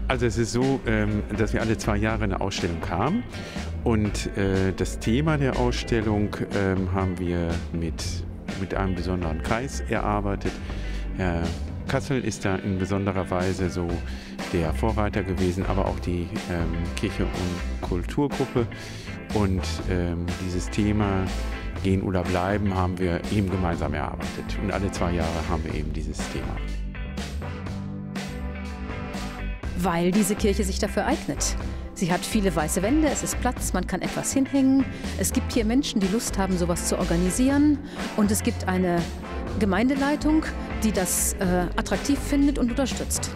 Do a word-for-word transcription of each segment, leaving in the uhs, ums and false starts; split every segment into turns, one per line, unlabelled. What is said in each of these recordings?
Also es ist so, dass wir alle zwei Jahre eine Ausstellung haben und das Thema der Ausstellung haben wir mit, mit einem besonderen Kreis erarbeitet. Herr Kassel ist da in besonderer Weise so der Vorreiter gewesen, aber auch die ähm, Kirche- und Kulturgruppe. Und ähm, dieses Thema Gehen oder Bleiben haben wir eben gemeinsam erarbeitet. Und alle zwei Jahre haben wir eben dieses Thema.
Weil diese Kirche sich dafür eignet. Sie hat viele weiße Wände, es ist Platz, man kann etwas hinhängen. Es gibt hier Menschen, die Lust haben, sowas zu organisieren. Und es gibt eine Gemeindeleitung, die das äh, attraktiv findet und unterstützt.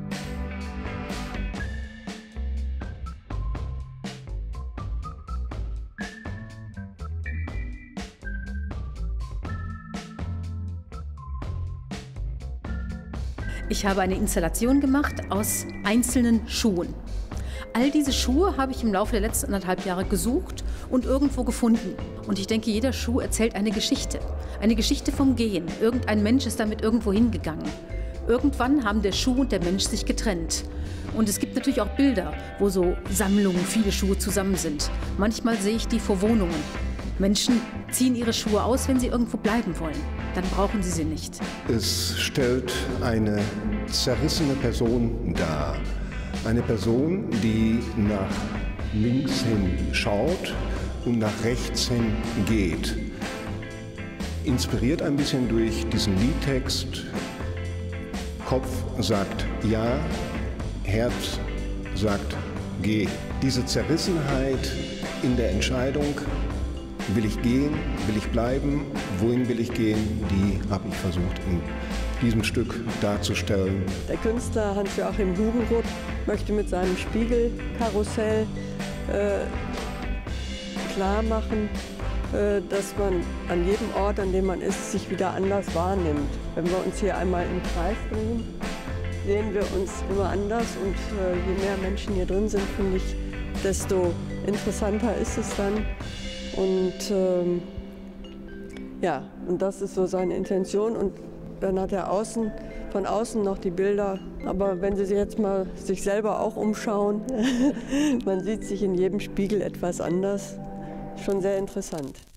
Ich habe eine Installation gemacht aus einzelnen Schuhen. All diese Schuhe habe ich im Laufe der letzten anderthalb Jahre gesucht und irgendwo gefunden. Und ich denke, jeder Schuh erzählt eine Geschichte. Eine Geschichte vom Gehen. Irgendein Mensch ist damit irgendwo hingegangen. Irgendwann haben der Schuh und der Mensch sich getrennt. Und es gibt natürlich auch Bilder, wo so Sammlungen, viele Schuhe zusammen sind. Manchmal sehe ich die vor Wohnungen. Menschen ziehen ihre Schuhe aus, wenn sie irgendwo bleiben wollen. Dann brauchen sie sie nicht.
Es stellt eine zerrissene Person dar. Eine Person, die nach links hin schaut und nach rechts hin geht. Inspiriert ein bisschen durch diesen Liedtext. Kopf sagt ja, Herz sagt geh. Diese Zerrissenheit in der Entscheidung, will ich gehen, will ich bleiben, wohin will ich gehen, die habe ich versucht in diesem Stück darzustellen.
Der Künstler Hans-Joachim Hugenroth möchte mit seinem Spiegelkarussell äh, klar machen, äh, dass man an jedem Ort, an dem man ist, sich wieder anders wahrnimmt. Wenn wir uns hier einmal im Kreis drehen, sehen wir uns immer anders und äh, je mehr Menschen hier drin sind, finde ich, desto interessanter ist es dann. Und ähm, ja, und das ist so seine Intention. Und dann hat er außen, von außen noch die Bilder. Aber wenn Sie sich jetzt mal sich selber auch umschauen, man sieht sich in jedem Spiegel etwas anders. Schon sehr interessant.